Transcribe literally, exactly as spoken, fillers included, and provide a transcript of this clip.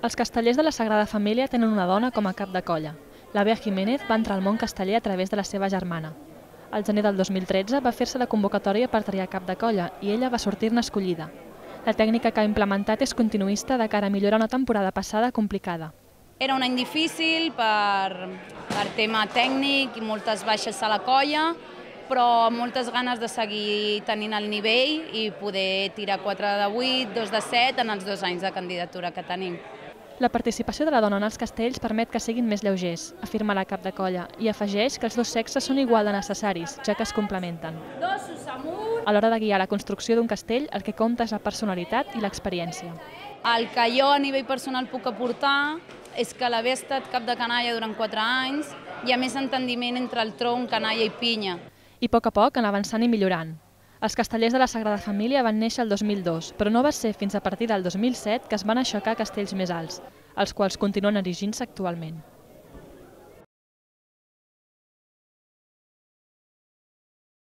Els castellers de la Sagrada Família tenen una dona com a cap de colla. La Bea Jiménez va entrar al món casteller a través de la seva germana. Al gener del dos mil tretze va fer-se la convocatòria per triar cap de colla i ella va sortir-ne escollida. La tècnica que ha implementat és continuista de cara a millorar una temporada passada complicada. Era un any difícil per, per tema tècnic i moltes baixes a la colla, però amb moltes ganes de seguir tenint el nivell i poder tirar quatre de vuit, dos de set en els dos anys de candidatura que tenim. La participació de la dona en els castells permet que siguin més lleugers, afirma la cap de colla, i afegeix que els dos sexes són igual de necessaris, ja que es complementen. A l'hora de guiar la construcció d'un castell, el que compta és la personalitat i l'experiència. El que jo a nivell personal puc aportar és que l'haver estat cap de canalla durant quatre anys hi ha més entendiment entre el tronc, canalla i pinya. I a poc a poc anar avançant i millorant. Els castellers de la Sagrada Família van néixer el dos mil dos, però no va ser fins a partir del dos mil set que es van aixecar castells més alts, els quals continuen erigint-se actualment.